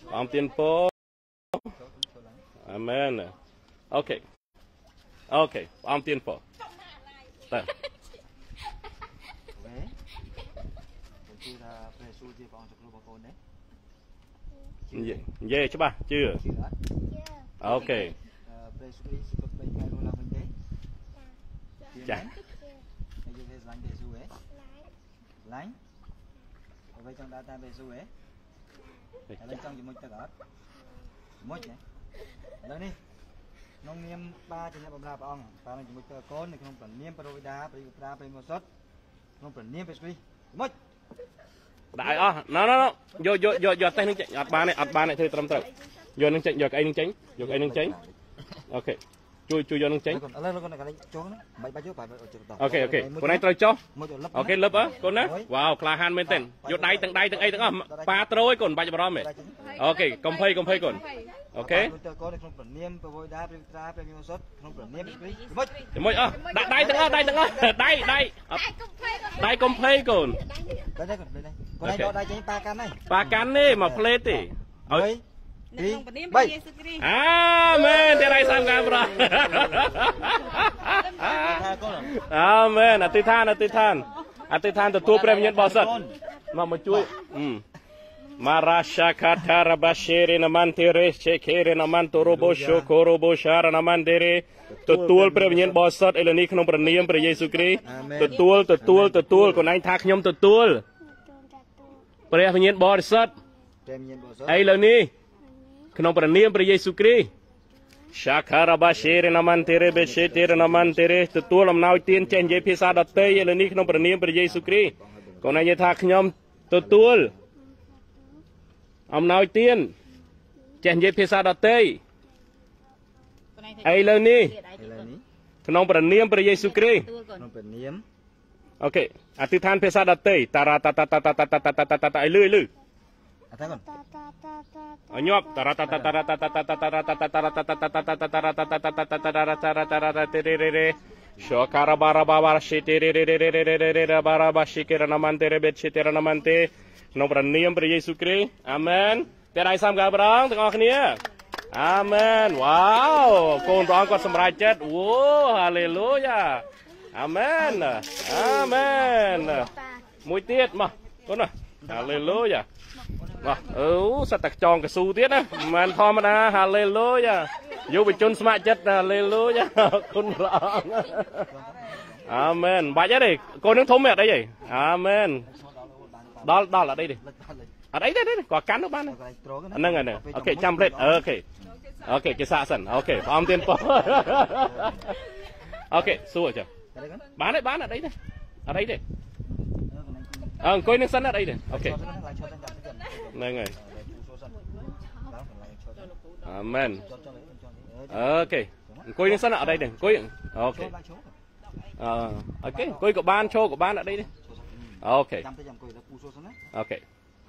Ông tiên po. Amen. Ok. Ok. Ông tiên po. Tờ. Dê chứ ba chưa? Ok. Chà. Lánh ở đây trong data về số ấy ở đây trong gì mình tự ở mỗi nhé đây đi nông niêm ba trên nhà bầm la ông ba mình chỉ một con này không cần niêm parovida một sốt không cần niêm về suy mỗi Đại nó vô tay nâng chạy ọt ba này thôi tầm tầm vô nâng chạy vô cái nâng tránh ok chui vô nâng tránh ok con này tôi cho ok lớp á con á wow cla han bên tên vô đáy từng ba trôi con ba cho brom mày ok công phây con ok mỗi đáy công phây con ba can đi mà plate đi bay amen thế này sang camera amen ati than tua prem nhân bò sật mà một chuối Marasha katara bashiri naman tere chekere naman torobo shokorobo shara naman dere tutul prem nhân bò sật eleni không prem niệm pre Giêsu Christ tutul còn anh thác nhom tutul prem nhân bò sật eleni không prem niệm pre Giêsu Christ Shakara bashiri naman tere beshetere naman tere tutul am nau tiên chen je phisa đặt tây eleni không prem niệm pre Giêsu Christ còn anh thác nhom tutul ông nói tiên chèn dây phía sau đó tây ai lên đi không phải niệm bởi Giêsu Christ ok à từ than phía sau đó tây tara ta ai lư ở nhóc tara Shokara bara shitiri bara bashikira namante bet shitira namante nombor niam ber Yesus Kristus amen តែដៃសំកាប្រងទាំងអស់គ្នាអាមែនវ៉ាវកូនព្រះអង្គគាត់សម្រេចចិត្តអូហាឡេលូយ៉ាអាមែនមួយទៀតមកកូនណាហាឡេលូយ៉ាមកសត្វតែចងកស៊ូទៀតណាមិនមែនធម្មតាហាឡេលូយ៉ាយុវជនស្ម័គ្រចិត្តហាឡេលូយ៉ាគុណព្រះអង្គអាមែនបាច់ទេកូននឹងធំមែនអត់អីទេអាមែនដល់អត់អីទេអត់អីទេក៏កាន់ទៅបានហ្នឹងហើយអូខេចាំភ្លេចអូខេគេសាកសិនអូខេព្រះអង្គទានពរអូខេសួរចាំបានទេអត់អីទេអង្គុយនឹងសិនអត់អីទេអូខេហ្នឹងហើយអាមែនអូខេអង្គុយនឹងសិនអត់អីទេអង្គុយអូខេអូខេអង្គុយក៏បានឈរក៏បានអត់អីទេអូខេអូខេ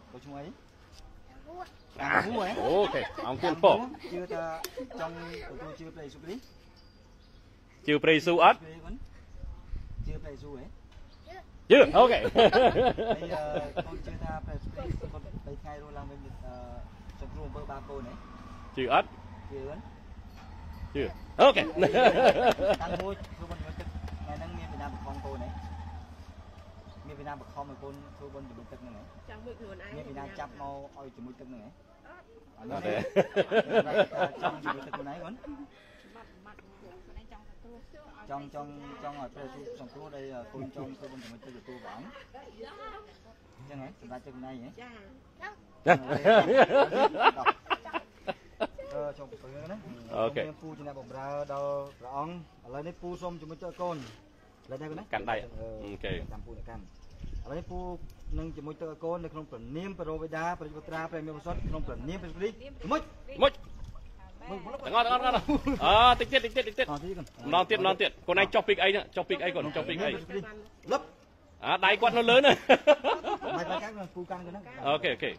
អូខេអង្គទានពរជឿថាចង់ទទួលជឿព្រះយេស៊ូវគ្រីស្ទជឿព្រះយេស៊ូវអត់ជឿព្រះយេស៊ូវហ៎ជឿអូខេកូនជឿថាព្រះយេស៊ូវគ្រីស្ទគាត់3ថ្ងៃរស់ឡើងវិញសង្គ្រោះអំពើបាបកូនហ៎ជឿអត់ជឿអូខេតាំងមួយគ្រូបុណ្យទឹកថ្ងៃហ្នឹងមានវិញ្ញាណបខំកូនហ៎មានវិញ្ញាណបខំឲ្យកូនគ្រូបុណ្យជាមួយទឹកហ្នឹងហ៎ចាំមួយខ្លួនឯងមានវិញ្ញាណចាប់មកឲ្យជាមួយទឹកហ្នឹងហ៎អត់ទេចង់ជាមួយទឹកខ្លួនឯងគាត់ចង់ឲ្យព្រះយេស៊ូវសង្គ្រោះដែលកូនចង់ធ្វើបុណ្យជាមួយទឹកទទួលព្រះអង្គអញ្ចឹងហ៎សម្រាប់ទឹកខ្លួនឯងហ៎ចាចង់ទៅណាអូខេពូជាអ្នកបម្រើដល់ព្រះអង្គឥឡូវនេះពូសុំជាមួយទឹកកូនឥឡូវនេះណាកាន់ដៃអូខេចាំពូកាន់ឥឡូវនេះពូនឹងជាមួយទឹកកូននៅក្នុងព្រះនាមព្រះវេដាព្រះពុត្រាព្រះមេវសុទ្ធក្នុងព្រះនាមព្រះគ្រីស្ទមុជទាំងអត់តិចទៀតម្ដងទៀនកូនឯងចុះពីកអីចុះពីកអីកូនចុះពីកអីលឹបដៃគាត់នៅលើនេះបាយកាន់ពូកាន់ទៅហ្នឹងអូខេអត់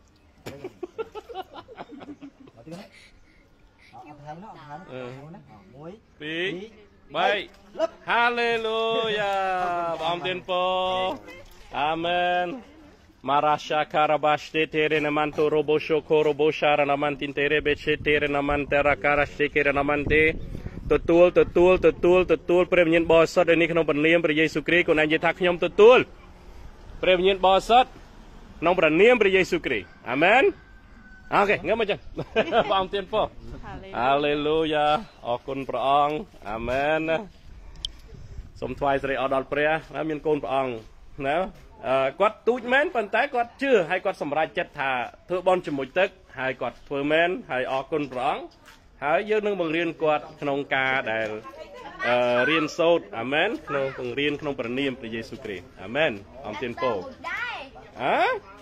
ហើយណា1 2 3ហាឡេលូយ៉ាព្រះអង្គទានពរអាមែន Marasha Karabaste Terenamanto Robosho Korobosha Namantin Terebeche Terenaman Terakaraste Kerenamante Tutul Premian Bossot and Nick Number Name for Jesu Creek on Anjetakium Tutul Premian Bossot Number Name for Jesu Creek. Amen. Okay, ngamajan. Paham tempo. Hallelujah. Okun praong. Amen. Som twai sri odol prea.មានកូនព្រះអង្គណាគាត់ទូចមែនប៉ុន្តែគាត់ជឿហើយគាត់សម្រេចចិត្តថាធ្វើបន់ជាមួយទឹកហើយគាត់ធ្វើមែនហើយអរគុណព្រះអង្គហើយយើងនឹងបង្រៀនគាត់ក្នុងការដែលរៀនសូត្រអាមែនក្នុងបង្រៀនក្នុងព្រះនាមព្រះយេស៊ូវគ្រីស្ទអាមែនអង្គទានពោអើ